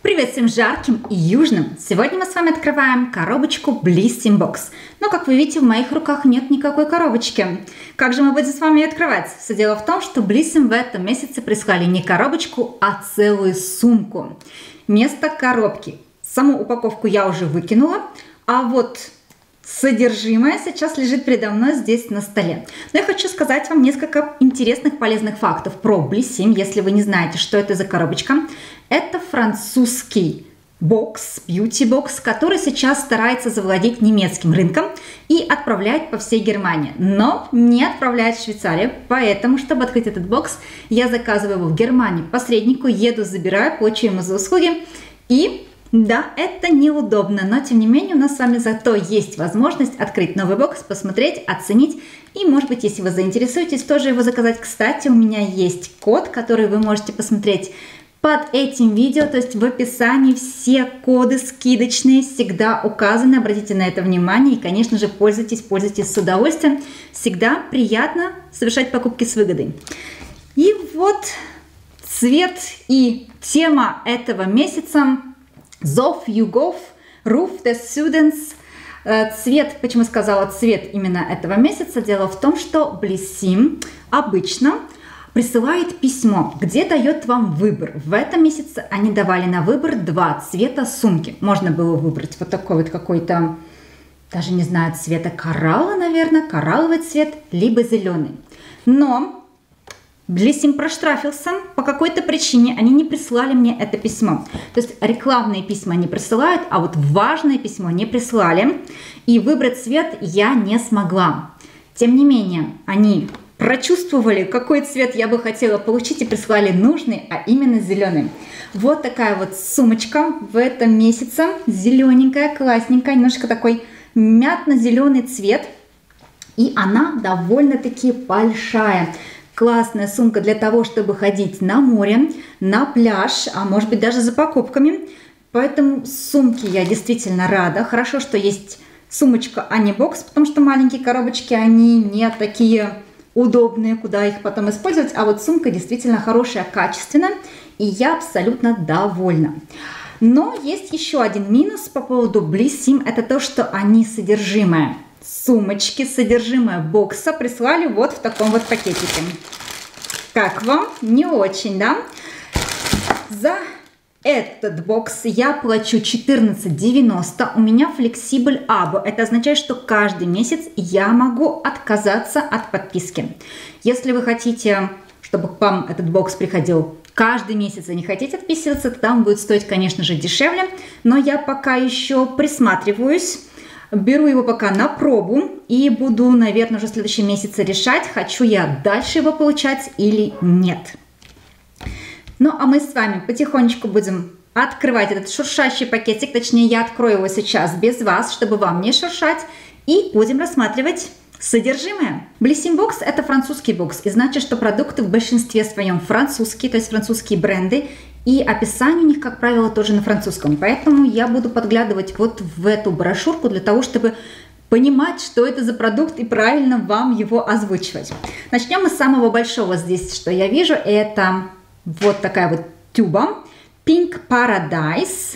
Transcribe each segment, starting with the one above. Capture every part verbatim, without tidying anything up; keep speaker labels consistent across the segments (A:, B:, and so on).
A: Привет всем жарким и южным! Сегодня мы с вами открываем коробочку Blissym Box. Но, как вы видите, в моих руках нет никакой коробочки. Как же мы будем с вами ее открывать? Все дело в том, что Blissym в этом месяце прислали не коробочку, а целую сумку. Вместо коробки. Саму упаковку я уже выкинула, а вот содержимое сейчас лежит передо мной здесь на столе. Но я хочу сказать вам несколько интересных полезных фактов про Blissym, если вы не знаете, что это за коробочка. Это французский бокс, бьюти-бокс, который сейчас старается завладеть немецким рынком и отправляет по всей Германии, но не отправляет в Швейцарию. Поэтому, чтобы открыть этот бокс, я заказываю его в Германии посреднику, еду, забираю, плачу ему за услуги. И да, это неудобно, но тем не менее у нас с вами зато есть возможность открыть новый бокс, посмотреть, оценить и, может быть, если вы заинтересуетесь, тоже его заказать. Кстати, у меня есть код, который вы можете посмотреть под этим видео, то есть в описании все коды скидочные всегда указаны, обратите на это внимание и, конечно же, пользуйтесь, пользуйтесь с удовольствием. Всегда приятно совершать покупки с выгодой. И вот цвет и тема этого месяца Zof YouGov Ruf des Südens. Цвет, почему сказала цвет именно этого месяца? Дело в том, что Blissym обычно присылает письмо, где дает вам выбор. В этом месяце они давали на выбор два цвета сумки. Можно было выбрать вот такой вот какой-то, даже не знаю, цвета коралла, наверное, коралловый цвет, либо зеленый. Но Blissym проштрафился по какой-то причине, они не прислали мне это письмо. То есть рекламные письма не присылают, а вот важное письмо не прислали. И выбрать цвет я не смогла. Тем не менее, они прочувствовали, какой цвет я бы хотела получить, и прислали нужный, а именно зеленый. Вот такая вот сумочка в этом месяце. Зелененькая, классненькая, немножко такой мятно-зеленый цвет. И она довольно-таки большая. Классная сумка для того, чтобы ходить на море, на пляж, а может быть даже за покупками. Поэтому сумки я действительно рада. Хорошо, что есть сумочка, а не бокс, потому что маленькие коробочки, они не такие удобные, куда их потом использовать. А вот сумка действительно хорошая, качественная, и я абсолютно довольна. Но есть еще один минус по поводу Blissym. Это то, что они содержимое сумочки, содержимое бокса прислали вот в таком вот пакетике. Как вам? Не очень, да? За этот бокс я плачу четырнадцать девяносто. У меня Flexible Abo. Это означает, что каждый месяц я могу отказаться от подписки. Если вы хотите, чтобы к вам этот бокс приходил каждый месяц, и не хотите отписываться, то там будет стоить, конечно же, дешевле. Но я пока еще присматриваюсь. Беру его пока на пробу и буду, наверное, уже в следующем месяце решать, хочу я дальше его получать или нет. Ну, а мы с вами потихонечку будем открывать этот шуршащий пакетик. Точнее, я открою его сейчас без вас, чтобы вам не шуршать. И будем рассматривать содержимое. Blissym Box – это французский бокс. И значит, что продукты в большинстве своем французские, то есть французские бренды. И описание у них, как правило, тоже на французском. Поэтому я буду подглядывать вот в эту брошюрку для того, чтобы понимать, что это за продукт и правильно вам его озвучивать. Начнем мы с самого большого здесь, что я вижу. Это вот такая вот тюба Pink Paradise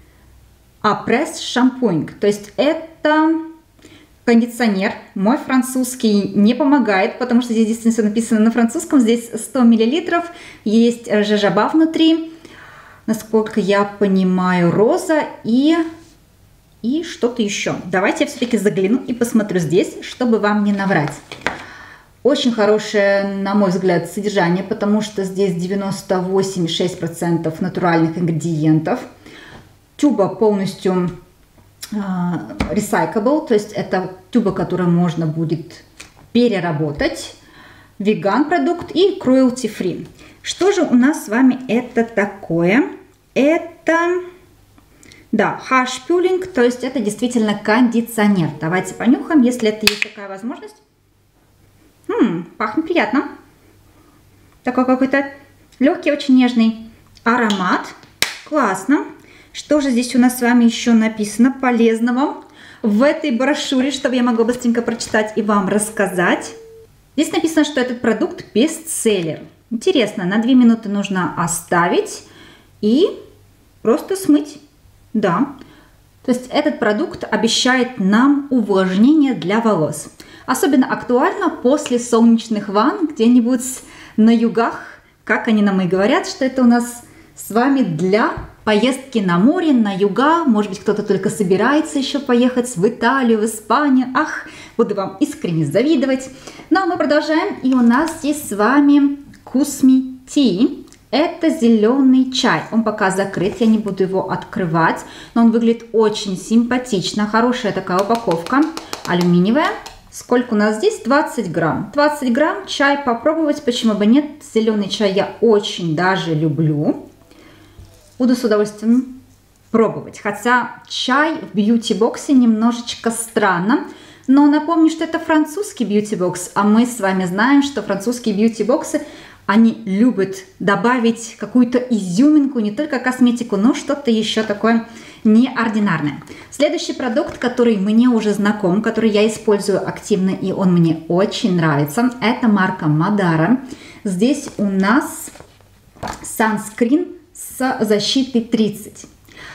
A: Apress Shampooing. То есть это кондиционер. Мой французский не помогает, потому что здесь действительно все написано на французском. Здесь сто миллилитров, есть жожоба внутри. Насколько я понимаю, роза и, и что-то еще. Давайте я все-таки загляну и посмотрю здесь, чтобы вам не наврать. Очень хорошее, на мой взгляд, содержание, потому что здесь девяносто восемь и шесть десятых процента натуральных ингредиентов. Тюба полностью э, recyclable, то есть это тюба, которую можно будет переработать. Веган продукт и cruelty free. Что же у нас с вами это такое? Это, да, Haarspüling, то есть это действительно кондиционер. Давайте понюхаем, если это есть такая возможность. М-м, пахнет приятно. Такой какой-то легкий, очень нежный аромат. Классно. Что же здесь у нас с вами еще написано полезного в этой брошюре, чтобы я могла быстренько прочитать и вам рассказать? Здесь написано, что этот продукт бестселлер. Интересно, на две минуты нужно оставить. И просто смыть. Да. То есть этот продукт обещает нам увлажнение для волос. Особенно актуально после солнечных ванн где-нибудь на югах, как они нам и говорят, что это у нас с вами для поездки на море, на юга. Может быть, кто-то только собирается еще поехать в Италию, в Испанию. Ах, буду вам искренне завидовать. Но мы продолжаем. И у нас здесь с вами Kusmi Tea. Это зеленый чай. Он пока закрыт, я не буду его открывать. Но он выглядит очень симпатично. Хорошая такая упаковка. Алюминиевая. Сколько у нас здесь? двадцать грамм. двадцать грамм чай попробовать, почему бы нет. Зеленый чай я очень даже люблю. Буду с удовольствием пробовать. Хотя чай в бьюти-боксе немножечко странно. Но напомню, что это французский бьюти-бокс. А мы с вами знаем, что французские бьюти-боксы, они любят добавить какую-то изюминку, не только косметику, но что-то еще такое неординарное. Следующий продукт, который мне уже знаком, который я использую активно, и он мне очень нравится, это марка Madara. Здесь у нас санскрин с защитой тридцать.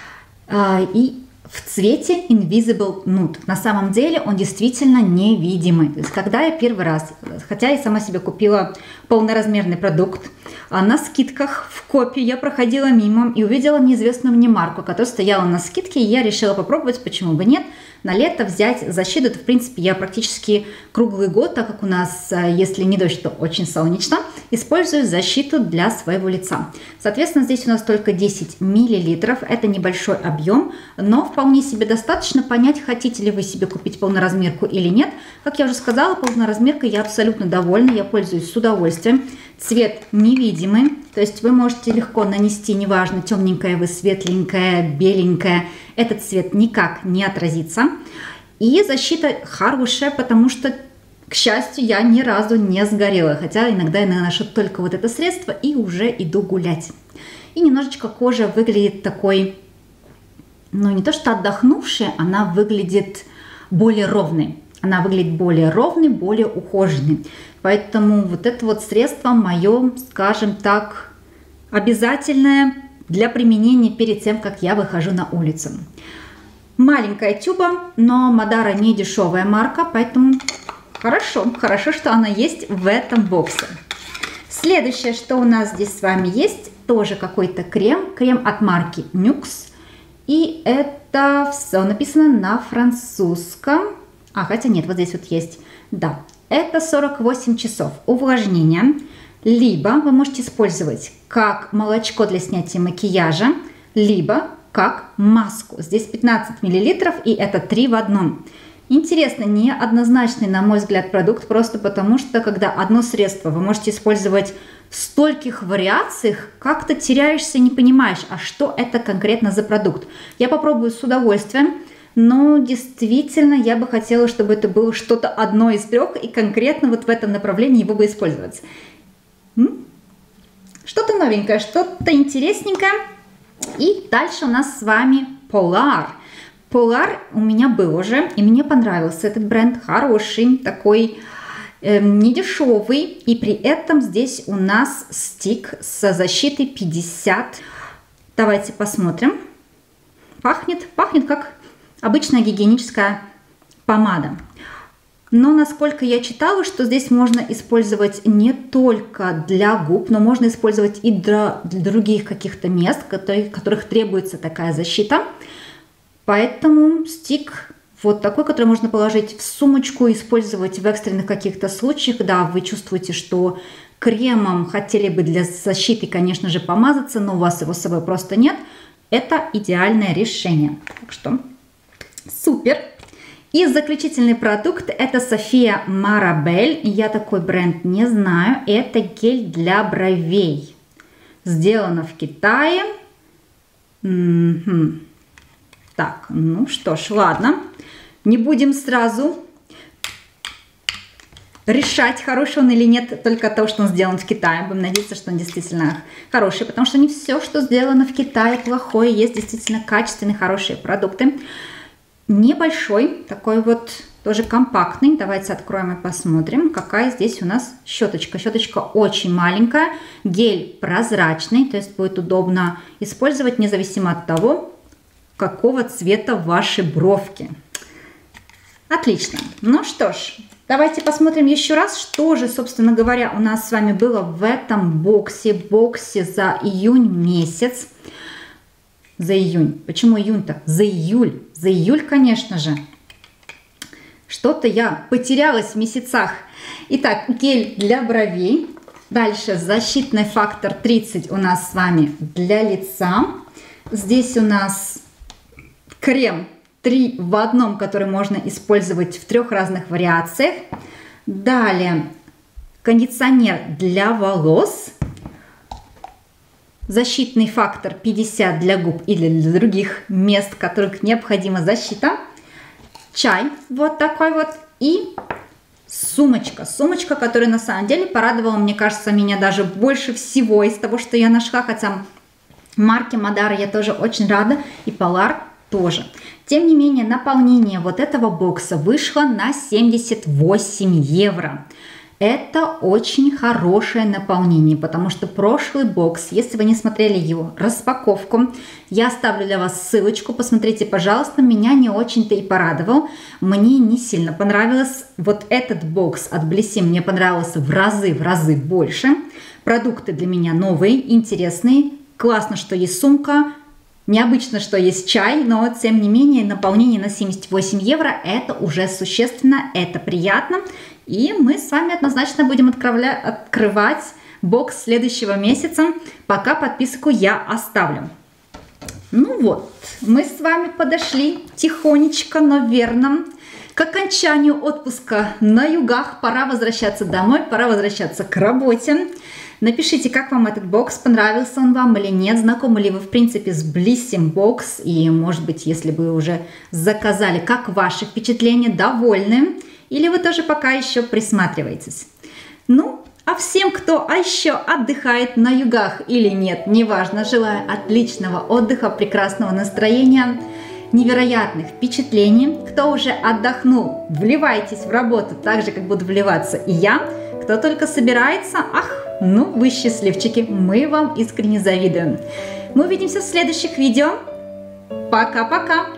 A: И в цвете Invisible Nude. На самом деле он действительно невидимый. То есть, когда я первый раз, хотя я сама себе купила полноразмерный продукт, на скидках в Копе я проходила мимо и увидела неизвестную мне марку, которая стояла на скидке, и я решила попробовать, почему бы нет, на лето взять защиту. Это, в принципе, я практически круглый год, так как у нас, если не дождь, то очень солнечно, использую защиту для своего лица. Соответственно, здесь у нас только десять миллилитров. Это небольшой объем, но вполне себе достаточно понять, хотите ли вы себе купить полноразмерку или нет. Как я уже сказала, полноразмеркой я абсолютно довольна, я пользуюсь с удовольствием. Цвет невидимый, то есть вы можете легко нанести, неважно, темненькое вы, светленькое, беленькое, этот цвет никак не отразится. И защита хорошая, потому что, к счастью, я ни разу не сгорела, хотя иногда я наношу только вот это средство и уже иду гулять. И немножечко кожа выглядит такой, ну не то что отдохнувшая, она выглядит более ровной. Она выглядит более ровной, более ухоженной. Поэтому вот это вот средство мое, скажем так, обязательное для применения перед тем, как я выхожу на улицу. Маленькая тюба, но Madara не дешевая марка, поэтому хорошо, хорошо, что она есть в этом боксе. Следующее, что у нас здесь с вами есть, тоже какой-то крем, крем от марки Nuxe. И это все написано на французском. А, хотя нет, вот здесь вот есть, да, это сорок восемь часов увлажнения, либо вы можете использовать как молочко для снятия макияжа, либо как маску. Здесь пятнадцать миллилитров, и это три в одном. Интересно, неоднозначный, на мой взгляд, продукт, просто потому что, когда одно средство вы можете использовать в стольких вариациях, как-то теряешься, не понимаешь, а что это конкретно за продукт. Я попробую с удовольствием. Но действительно я бы хотела, чтобы это было что-то одно из трех, и конкретно вот в этом направлении его бы использовать. Что-то новенькое, что-то интересненькое. И дальше у нас с вами Polar. Polar у меня был уже, и мне понравился этот бренд. Хороший, такой э, недешевый. И при этом здесь у нас стик с защитой пятьдесят. Давайте посмотрим. Пахнет, пахнет как обычная гигиеническая помада. Но насколько я читала, что здесь можно использовать не только для губ, но можно использовать и для, для других каких-то мест, которые, которых требуется такая защита. Поэтому стик вот такой, который можно положить в сумочку, использовать в экстренных каких-то случаях. Да, вы чувствуете, что кремом хотели бы для защиты, конечно же, помазаться, но у вас его с собой просто нет. Это идеальное решение. Так что супер. И заключительный продукт – это София Марабель. Я такой бренд не знаю. Это гель для бровей. Сделано в Китае. М-м-м. Так, ну что ж, ладно. Не будем сразу решать, хороший он или нет, только то, что он сделан в Китае. Будем надеяться, что он действительно хороший, потому что не все, что сделано в Китае, плохое. Есть действительно качественные, хорошие продукты. Небольшой, такой вот тоже компактный. Давайте откроем и посмотрим, какая здесь у нас щеточка. Щеточка очень маленькая, гель прозрачный, то есть будет удобно использовать независимо от того, какого цвета ваши бровки. Отлично. Ну что ж, давайте посмотрим еще раз, что же, собственно говоря, у нас с вами было в этом боксе. Боксе за июнь месяц. За июнь. Почему июнь-то? За июль. За июль, конечно же. Что-то я потерялась в месяцах. Итак, гель для бровей. Дальше защитный фактор тридцать у нас с вами для лица. Здесь у нас крем три в одном, который можно использовать в трех разных вариациях. Далее кондиционер для волос. Защитный фактор пятьдесят для губ или для других мест, в которых необходима защита. Чай вот такой вот. И сумочка. Сумочка, которая на самом деле порадовала, мне кажется, меня даже больше всего из того, что я нашла. Хотя марки Мадара я тоже очень рада. И Polar тоже. Тем не менее, наполнение вот этого бокса вышло на семьдесят восемь евро. Это очень хорошее наполнение, потому что прошлый бокс, если вы не смотрели его распаковку, я оставлю для вас ссылочку, посмотрите, пожалуйста, меня не очень-то и порадовал. Мне не сильно понравилось. Вот этот бокс от Blissim мне понравился в разы, в разы больше. Продукты для меня новые, интересные. Классно, что есть сумка. Необычно, что есть чай, но тем не менее наполнение на семьдесят восемь евро это уже существенно, это приятно. И мы с вами однозначно будем открывать бокс следующего месяца, пока подписку я оставлю. Ну вот, мы с вами подошли тихонечко, но верно к окончанию отпуска на югах. Пора возвращаться домой, пора возвращаться к работе. Напишите, как вам этот бокс, понравился он вам или нет, знакомы ли вы в принципе с Blissim Box, и может быть, если вы уже заказали, как ваши впечатления, довольны, или вы тоже пока еще присматриваетесь. Ну, а всем, кто а еще отдыхает на югах или нет, неважно, желаю отличного отдыха, прекрасного настроения, невероятных впечатлений. Кто уже отдохнул, вливайтесь в работу так же, как буду вливаться и я. Кто только собирается, ах, ну вы счастливчики, мы вам искренне завидуем. Мы увидимся в следующих видео. Пока-пока!